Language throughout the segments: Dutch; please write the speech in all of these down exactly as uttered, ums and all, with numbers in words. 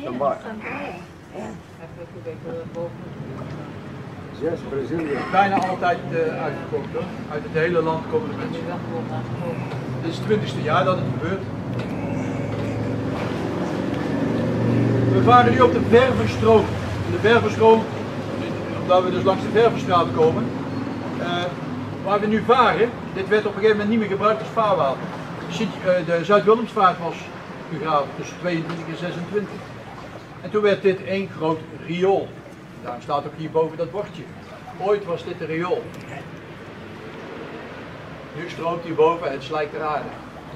Van Baar. Zes, Brazilië. Bijna altijd uh, uitverkocht hoor. Uit het hele land komen de mensen. Dit is het twintigste jaar dat het gebeurt. We varen nu op de Ververstroom. De Ververstroom, omdat we dus langs de Ververstraat komen. Uh, waar we nu varen, dit werd op een gegeven moment niet meer gebruikt als vaarwater. De Zuid-Willemsvaart was gegraven tussen tweeëntwintig en zesentwintig. En toen werd dit één groot riool. Daarom staat ook hierboven dat bordje. Ooit was dit een riool. Nu stroomt hierboven het slijk ter aarde.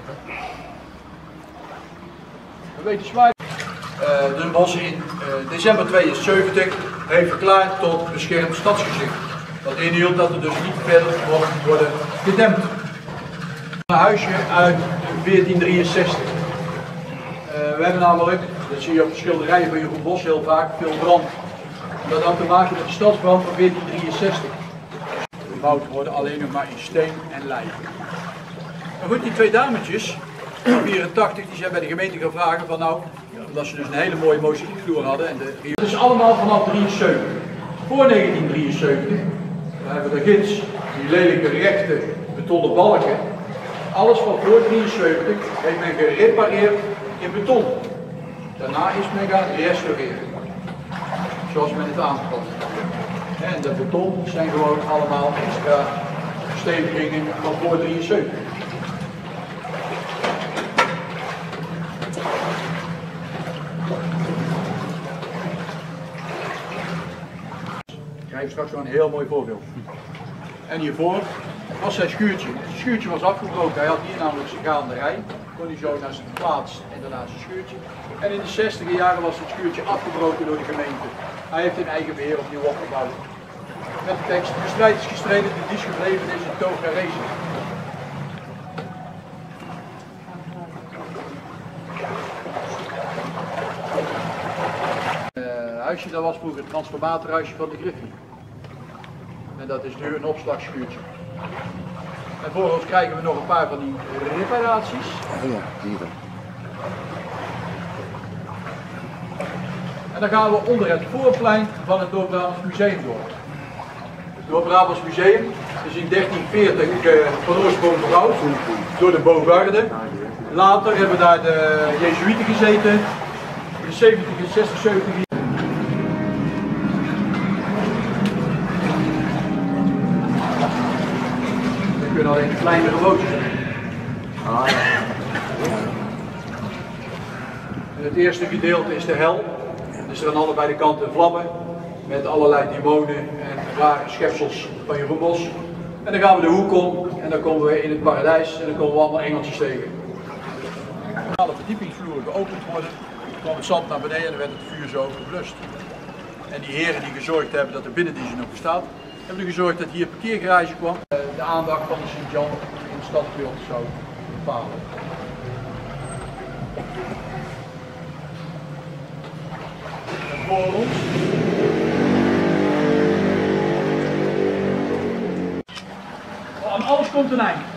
We weten zwaar. Uh, Den Bosch in uh, december tweeënzeventig heeft verklaard tot beschermd stadsgezicht. Dat inhield dat er dus niet verder mocht worden gedempt. Een huisje uit veertien drieënzestig. Uh, we hebben namelijk, dat zie je op de schilderijen van Jeroen Bosch heel vaak, veel brand. Dat had te maken met de stadsbrand van veertien drieënzestig. Gebouwd worden alleen nog maar in steen en lei. Maar goed, die twee dametjes van vierentachtig, die zijn bij de gemeente gaan vragen van nou, omdat ze dus een hele mooie mozaïekvloer hadden. En de... Het is allemaal vanaf drieënzeventig. Voor negentien drieënzeventig, dan hebben we de gids, die lelijke rechte betonnen balken. Alles van voor drieënzeventig heeft men gerepareerd in beton. Daarna is men gaan restaureren. Zoals men het aanpast. En de beton zijn gewoon allemaal extra verstevigingen van voor drieënzeventig. Ik krijg straks wel een heel mooi voorbeeld. En hiervoor was zijn schuurtje. Het schuurtje was afgebroken. Hij had hier namelijk zijn gaanderij. Kon hij zo naar zijn plaats en daarna zijn schuurtje. En in de zestiger jaren was het schuurtje afgebroken door de gemeente. Hij heeft in eigen beheer opnieuw opgebouwd. Met de tekst: de strijd is gestreden, de dies gebleven is een toga rezen. Het huisje dat was vroeger het transformatorhuisje van de Griffie. En dat is nu een opslagschuurtje. En voor ons krijgen we nog een paar van die reparaties. Ja, die dan. En dan gaan we onder het voorplein van het Noord-Brabants Museum door. Het Noord-Brabants Museum is in dertien veertig uh, van oorsprong gebouwd door de Bogarde. Later hebben daar de Jezuïeten gezeten, in de zeventig, zestig, zeventig. We kunnen alleen kleinere bootjes zijn. Ah, ja. Het eerste gedeelte is de hel. Dus er aan allebei de kanten vlammen met allerlei demonen en rare schepsels van Jeroen Bosch. En dan gaan we de hoek om en dan komen we in het paradijs en dan komen we allemaal engeltjes tegen. Alle verdiepingsvloeren geopend worden, kwam het zand naar beneden en dan werd het vuur zo geblust. En die heren die gezorgd hebben dat de binnendienst nog bestaat, hebben er gezorgd dat hier een parkeergarage kwam. De aandacht van de Sint-Jan in het stadsbeeld zou bepalen. Voor ons. Oh, aan alles komt een eind.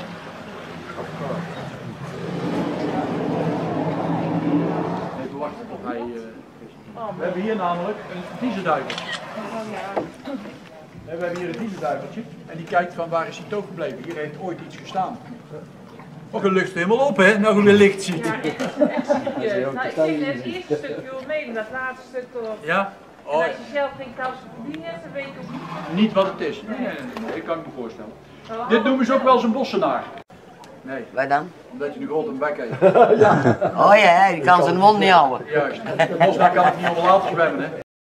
Even wachten tot hij. Uh... We hebben hier namelijk een diezenduivel. We hebben hier een diezenduiveltje en die kijkt van waar is hij toch gebleven. Hier heeft ooit iets gestaan. Oh, je lucht helemaal op hè, nou je weer licht ziet. Ja, echt, echt serieus. Nou, ik ging net het eerste stuk wil mee, dat laatste stuk toch. Ja? Oh. En als je zelf geen kousen verdienen hebt, dan weet je ook niet. Niet wat het is. Nee, nee, nee, nee, dat kan ik me voorstellen. Oh, Dit noemen ze ook wel eens een bossenaar. Nee. Waar dan? Omdat je een grote bek heeft. Ja. Oh ja, die kan zijn mond niet houden. Juist. Een bossenaar kan ik niet onder water zwemmen hè.